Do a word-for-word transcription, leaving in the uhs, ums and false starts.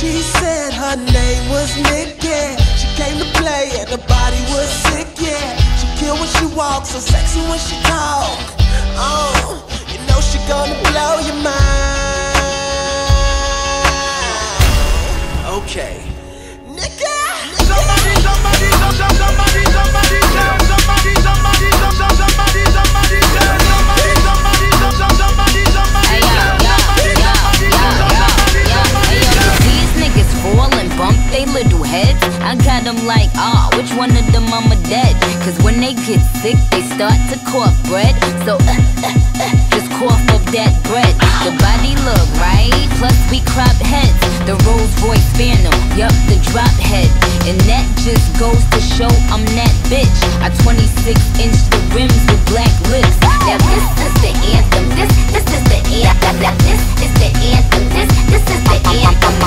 She said her name was Nikki. She came to play and her body was sick, yeah. She kill when she walks, so sexy when she talk. Oh, you know she gonna blow your mind. Okay, Nikki. Somebody, somebody, somebody, somebody, somebody, somebody, somebody, somebody, somebody, somebody, somebody, somebody, somebody, somebody. These niggas fall and bump they little heads. I got them like, ah, oh, which one of them mama dead? Cause when they get sick, they start to cough bread. So, uh, uh, uh, just cough up that bread. The body look right, plus we crop heads. The Rolls Royce Phantom, yup, the drop head. And that just goes to show I'm that bitch. I twenty-six inch the rims with black lips. Now this is the anthem, this, this is the anthem. This is the anthem, this, this is the anthem.